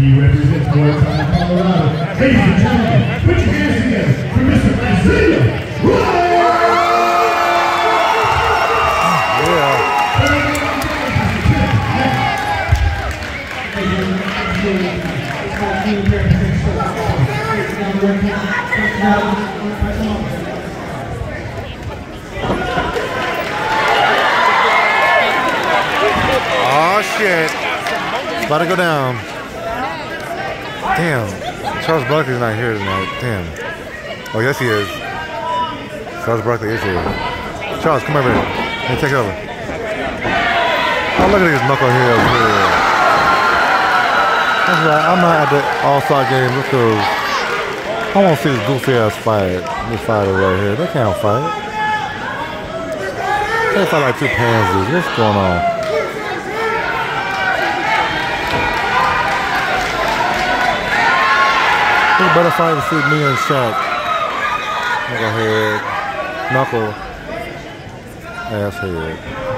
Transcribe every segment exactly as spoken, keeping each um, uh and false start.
He represents Morton, Colorado. Ladies and gentlemen, put your hands together for Mister Isaiah Ryan! Yeah. Oh shit. About to go down. Damn. Charles Barkley's not here tonight. Damn. Oh, yes, he is. Charles Barkley is here. Charles, come over here. Hey, take over. Oh, look at these knuckleheads here. That's right. I'm not at the All-Star game because I want to see this goofy ass fight. This fighter right here. They can't fight. They fight like two pansies. What's going on? Who better fight to see me and Shaq? Knucklehead. Knuckle. Asshead.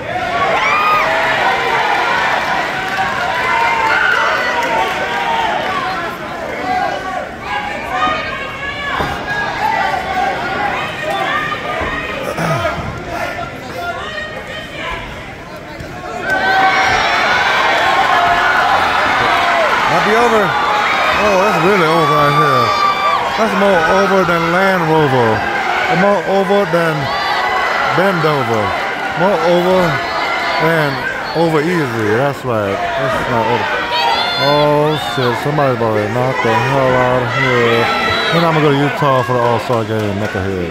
Be over. Oh, that's really over right here. That's more over than Land Rover. More over than Bend Over. More over than Over Easy. That's right. That's not over. Oh shit, somebody's about to knock the hell out of here. Then I'm gonna go to Utah for the All-Star game, knucklehead.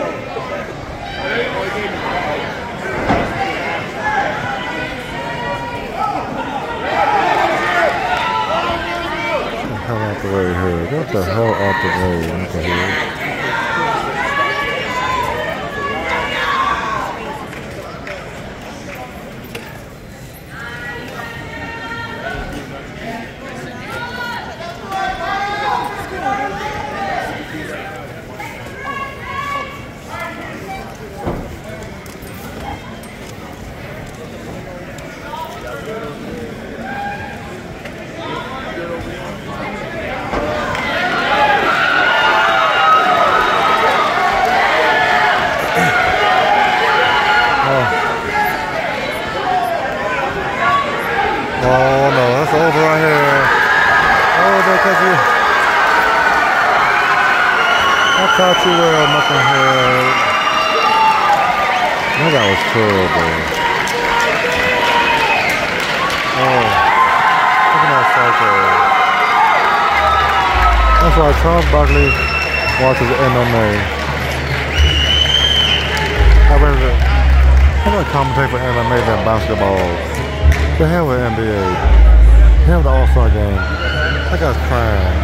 Out the way here. Get the hell out the way, knucklehead. Oh no, that's over right here. Oh, because you. I caught you well, knucklehead. No, that was terrible. Oh, look at that psycho. That's why Charles Barkley watches M M A. I'd rather, I'd rather commentate for M M A than basketball. The hell with N B A. The hell with the All-Star game. That guy's crying.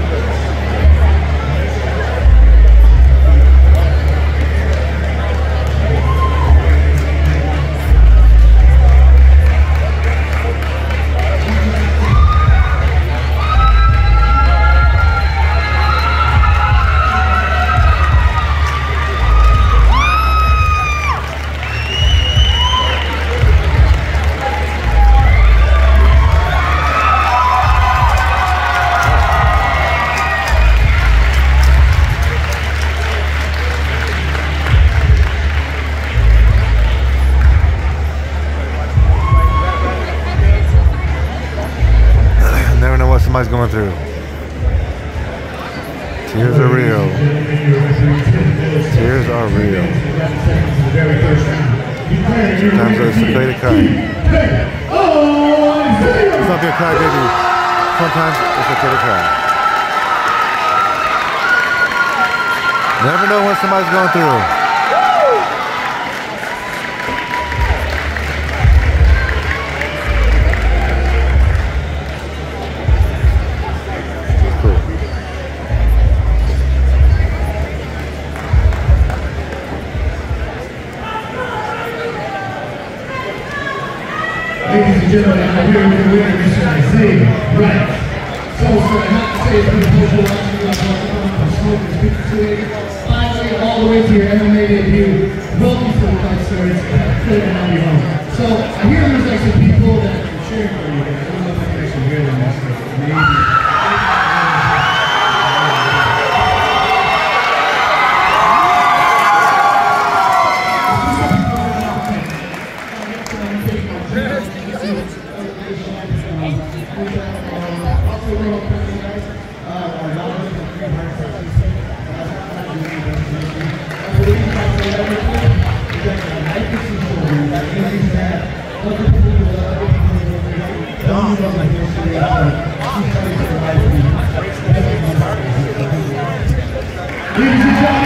Somebody's going through. Tears are real. Tears are real. Sometimes it's a fade to cry. It's not being a cry, baby. Sometimes it's okay to cry. Never know what somebody's going through. Ladies and gentlemen, I'm here with the winner, Mister Isaiah Ryan. So, so I have to say, it's been a pleasure watching you guys from Smoke and Speak to it. Finally, all the way to your M M A debut. Welcome to the fight story. It's a pleasure to have you home. So, I hear there's like some people that are cheering for you guys. I don't know if I can actually hear them. Maybe. Ladies and gentlemen.